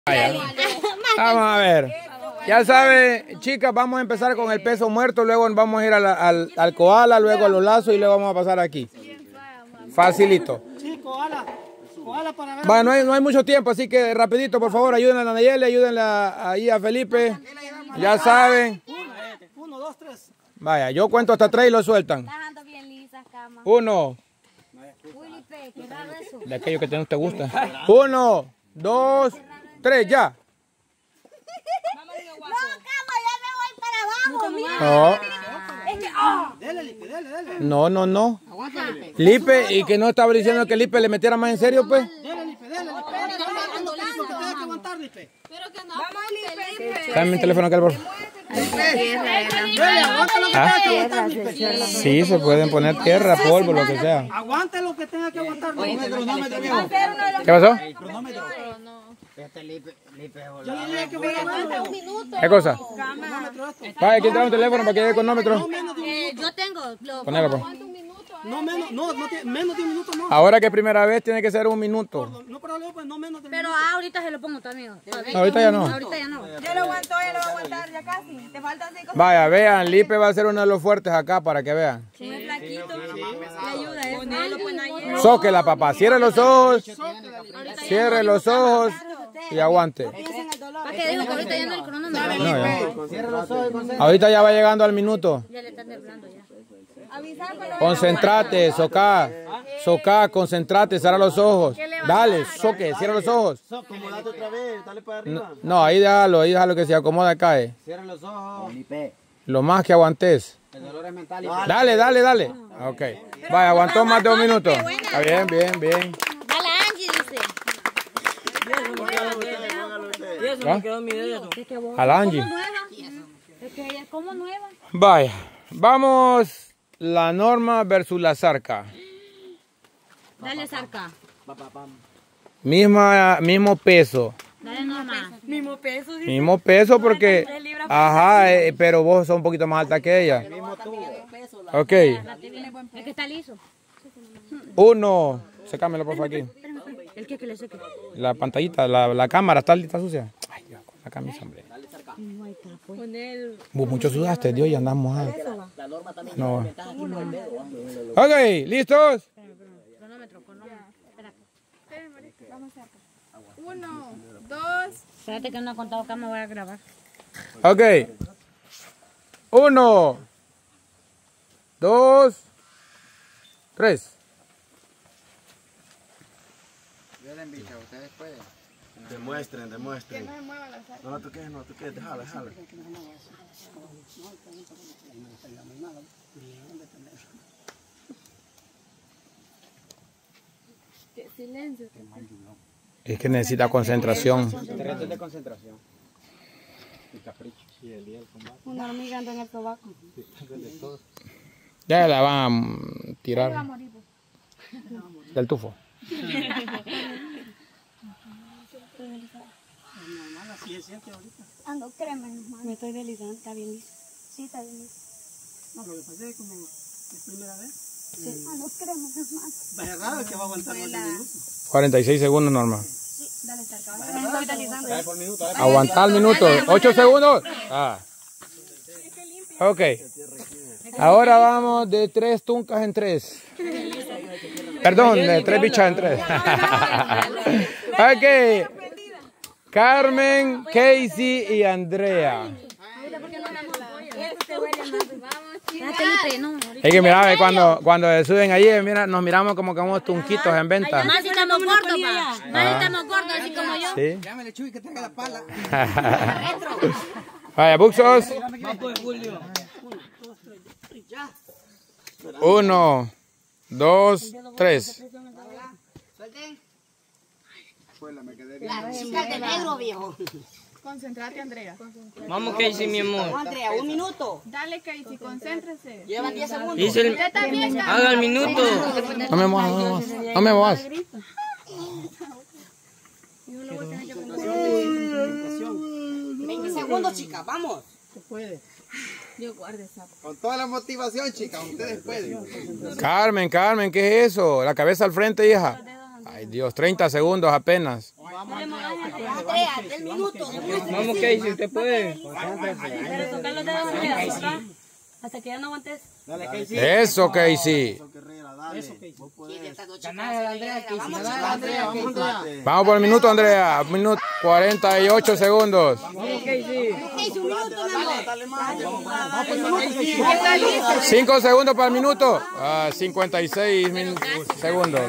Vamos a ver. Ya sabe, chicas, vamos a empezar con el peso muerto, luego vamos a ir al koala, luego a los lazos y luego vamos a pasar aquí. Facilito. Bueno, no hay mucho tiempo, así que rapidito, por favor, ayúdenle a Nayeli, ayúdenle ahí a Felipe. Ya saben. 1, 2, 3. Vaya, yo cuento hasta 3 y lo sueltan. 1. De aquello que no te gusta. 1, 2, 3, ya. No. No. Lipe, y que no estaba diciendo que Lipe le metiera más en serio, pues. Dame mi teléfono acá, por favor. Sí, se pueden poner tierra, polvo, lo que sea. Aguante lo que tenga que aguantar. ¿Qué pasó? ¿Qué cosa? Vaya, aquí trae un teléfono para que dé cronómetro. Yo tengo. Ponelo, pues. No, menos de un minuto no. Ahora que es primera vez tiene que ser 1 minuto. No, pero no menos de un Pero minuto. ahorita se lo pongo también. Ahorita ya no. Ahorita ya no. Ya lo aguantó, ya lo va a aguantar, ya casi. Te faltan 5. Vaya, vean, Lipe va a ser uno de los fuertes acá para que vean. Sí, es flaquito. Le ayuda eso. Ponelo, pues ayer. Zóquela, papá. Cierre los ojos. Cierre los ojos y aguante. ¿Para qué digo que ahorita ya no el cronómetro? No, ya. Ahorita ya va llegando al minuto. Ya le están temblando ya. Concentrate, Soca, concentrate, cierra los ojos. Dale, Soque, cierra los ojos. Acomodate otra vez, dale para arriba. No, ahí déjalo que se acomoda, cae. Cierra los ojos. Lo más que aguantes. El dolor es mental. Dale. Ok. Vaya, aguantó más de 1 minuto. Está bien. Dale, Angie, dice. ¿Ah? A la Angie. Es que ella es como nueva. Vaya, vamos. La Norma versus la Zarca. Dale, Zarca. Mismo peso. Dale, Norma. Mismo peso. Mismo peso porque... Ajá, pero vos sos un poquito más alta que ella. Ok. Es que está liso. 1. Sécamelo por favor aquí. ¿El qué que le seque? La pantallita, la cámara está sucia. Ay, Dios, con la camisa, hombre. Vos mucho sudaste, Dios, y andamos a... No. Ok, ¿listos? Cronómetro. Espérate. 1, 2. Espérate que no he contado acá, me voy a grabar. Ok. 1, 2, 3. Ustedes pueden. Demuestren. Que no se mueva la zarca. No toques, déjala. Qué silencio. Es que necesita concentración. Retos de concentración. Y capricho. Una hormiga anda en el sobaco. Ya la van a tirar del tufo. Ando, créeme, hermano. Me estoy deslizando, está bien liso. Sí, está bien liso. No, lo que pasa es como es primera vez. Sí. Ando, créeme, hermano. Vaya raro que va a aguantar más de un minuto. 46 segundos, Norma. Dale, Zarca. Me estoy deslizando. Aguantar el minuto. 8 segundos. Ok. Ahora vamos de 3 tuncas en 3. Perdón, de 3 bichas en 3. Ok. Carmen, Casey y Andrea. Es que mira, cuando se suben allí, mira, nos miramos como que somos tunquitos en venta. Más si estamos gordos, pa. Más si estamos gordos, así como yo. Sí. Llámale Chuy que tenga la pala. Vaya, buxos. 1, 2, 3. La chica de negro, viejo. Concéntrate, Andrea. Vamos, Casey, mi amor. Andrea, 1 minuto. Dale, Casey, concéntrese. Llevan 10 segundos. Dice Usted también, haga el minuto. No me muevas. 20 segundos, chicas, vamos. Dios guarde esa. Con toda la motivación, chicas, ustedes pueden. Carmen, ¿qué es eso? La cabeza al frente, hija. Ay, Dios, 30 segundos apenas. Andrea, del minuto. Vamos, Casey, usted puede. Pero tocar los dedos, Andrea, toca. Hasta que ya no aguantes. Eso, Casey. Vamos por el minuto, Andrea. Minuto 48 segundos. Vamos, Casey. 5 segundos para el minuto. 56 segundos.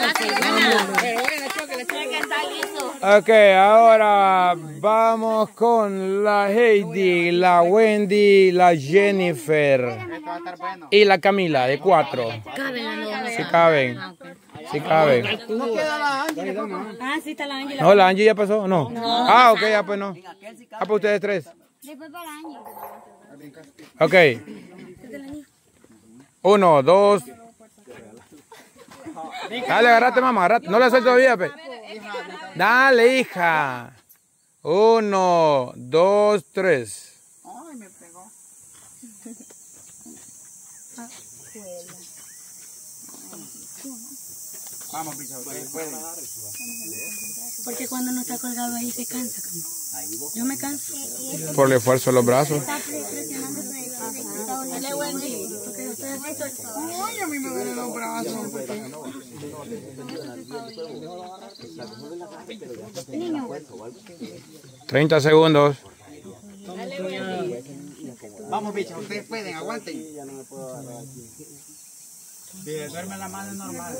Ok, ahora vamos con la Heidi, la Wendy, la Jennifer y la Camila de 4. Si caben. Si caben. Ah, sí, está la Ángela. No, la Angie ya pasó, ¿no? Ah, ok, ya pues no. Ah, pues ustedes 3. Después para el año. Ok. 1, 2. Dale, agarrate, mamá, agarrate. No le suelto todavía, pe. Dale, hija. 1, 2, 3. Ay, me pegó. Vamos, picha, ustedes pueden. Porque cuando no está colgado ahí se cansa. Yo me canso. Por el esfuerzo de los brazos. Dale, Wendy. Porque ustedes... Ay, a mí me duelen los brazos. 30 segundos. Vamos, picha, ustedes pueden, aguanten. Si le duerme la mano es normal.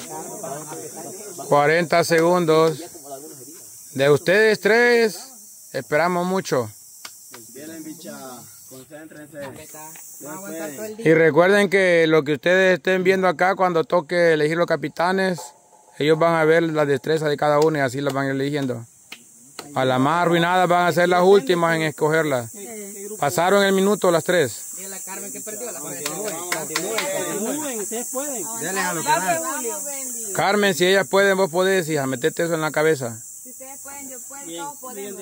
40 segundos. De ustedes 3, esperamos mucho. Vienen, bicha, concéntrense. Y recuerden que lo que ustedes estén viendo acá, cuando toque elegir los capitanes, ellos van a ver las destrezas de cada uno y así las van a ir eligiendo. A las más arruinadas van a ser las últimas en escogerlas. Pasaron el minuto las 3. Dile a Carmen que perdió la Ustedes pueden. Denle a lo que dan. Carmen, si ellas pueden, vos podés, hija, metete eso en la cabeza. Si ustedes pueden, yo puedo, todos podemos.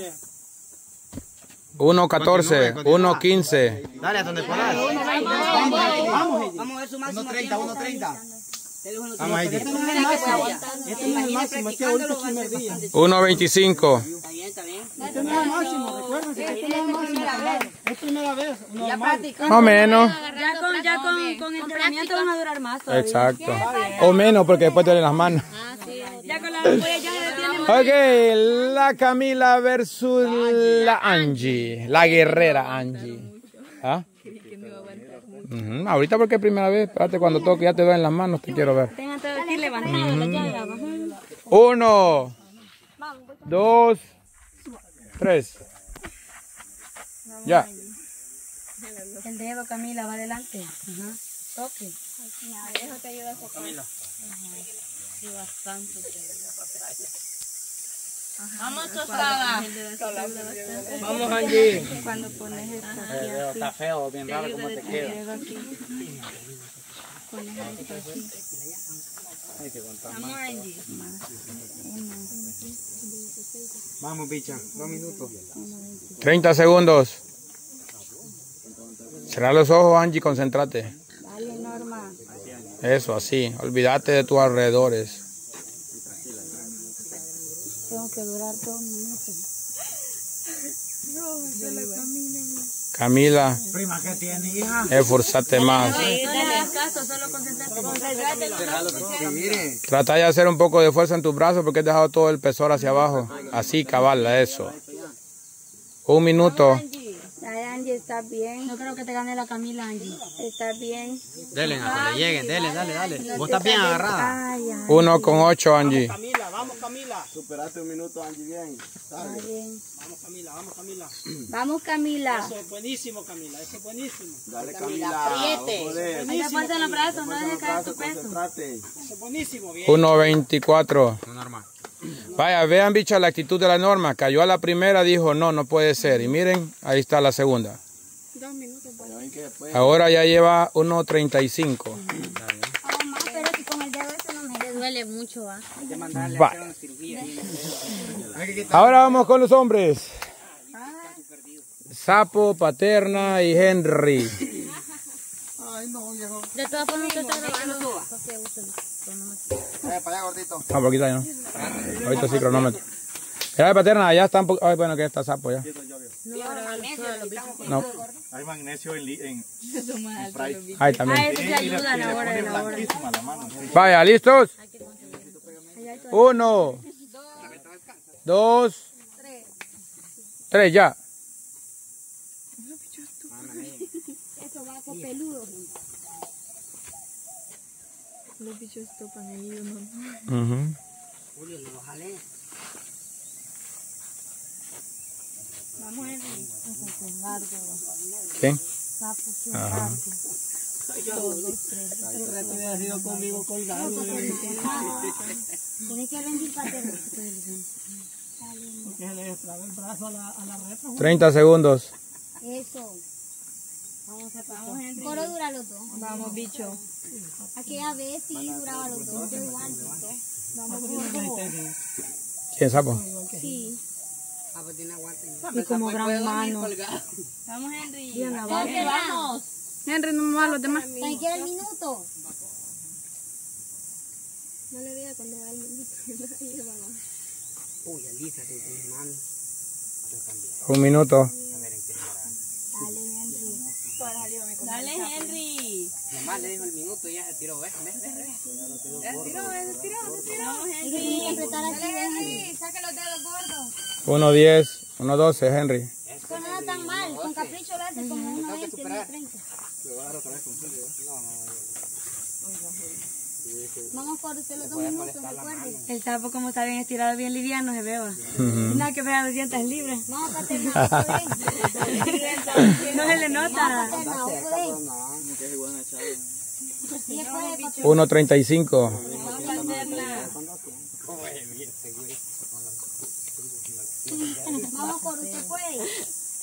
1.14, 1.15. Dale a donde puedas. Vamos a ver su máximo. 1.30, 1.30. Vamos ahí. Este no es el máximo, este ahorita es el primer día. 1.25. Está bien. Este no es el máximo, recuérdense que este no es el máximo. Es primera vez. Más o menos. Ya con entrenamiento van a durar más todavía. Exacto. O menos porque después te duelen las manos. Ya con la ampollas ya se detienen. Ok, la Camila versus la Angie. La guerrera Angie. ¿Ah? Ahorita porque es primera vez. Espérate, cuando toque ya te duelen las manos, te quiero ver. Tengan todo aquí levantado, la llave. 1, 2, 3. Ya. El dedo, Camila, va adelante. Ajá. Toque. Eso te ayuda a socar. Sí, bastante. Vamos, tostada. Vamos, Angie. Cuando pones esto aquí, Está feo, bien raro cómo te queda. dedo aquí. Pones esto así. Vamos, Angie. Vamos, bicha, 2 minutos. 30 segundos. Cerra los ojos, Angie, concéntrate. Dale, Norma. Eso, así. Olvídate de tus alrededores. Tengo que durar 2 minutos. Camila, Prima, ¿qué tiene, hija? esforzate más. No le hagas caso, solo concéntrate. Sí, mire. Trata de hacer un poco de fuerza en tus brazos porque has dejado todo el peso hacia abajo. Así, cabal, eso. 1 minuto. Ay, Angie, ¿estás bien? No creo que te gane la Camila, Angie. ¿Estás bien? Dele, hasta le lleguen, dale. Vos estás bien agarrada. Ay, ay, 1.8, Angie. Camila, vamos, Camila. Superaste 1 minuto, Angie, bien. está bien. Vamos, Camila, vamos, Camila. Vamos, Camila. Eso es buenísimo, Camila, eso es buenísimo. Dale, Camila, apriete. Hazte fuerza en los brazos, no dejes caer tu peso. Eso es buenísimo, bien. 1.24. Normal. Vaya, vean, bicha, la actitud de la Norma. Cayó a la primera, dijo, no, no puede ser. Y miren, ahí está la segunda. 2 minutos. Ahora ya lleva 1.35. Pero si con el dedo eso no me duele mucho, ¿va? Va. Ahora vamos con los hombres. Sapo, Paterna y Henry. De todas formas, usted está grabando. Para allá, gordito. Ah, por aquí está, ¿no? Ahorita sí, cronómetro. Mira, paterna, allá está un poco. Ay, bueno, que está sapo ya. No. Hay magnesio en Ahí también. Eso te ayudan ahora de la hora. la mano. Vaya, ¿listos? 1, 2, 3, ya. Eso va con peludo. Los bichos topan ahí uno. Ujú. Vamos a ir. ¿Quién? Ajá. Tienes que rendir paterno. 30 segundos. Eso. Vamos a Coro dura los dos. Vamos, bicho. Aquella vez sí duraba los dos. Yo igual. Vamos ¿Quién sapo? Sí. Y como gran mano. Vamos, Henry. Bien, la ¿Dónde vamos? Henry, no me va a los demás. ¿Quién quiere el minuto? No le diga cuando va el minuto. Uy, Elisa, tu hermano. 1 minuto. Dale, Henry. Dale, Henry. Nomás le dijo el minuto y ya se tiró. ¿Ves? Vamos, Henry. Tiene que apretar aquí, Henry. Saca los dedos gordos. 1:10, 1:12, Henry. Con nada tan mal. Con capricho lo hace como 1:20, 1:30. Vamos por usted los 2 minutos, recuerde. El sapo como está bien estirado, bien liviano, se vea. Nada que pega 200 libras. No, paterna, No se le nota. paterna, puede. 1:35. Vamos por usted, puede.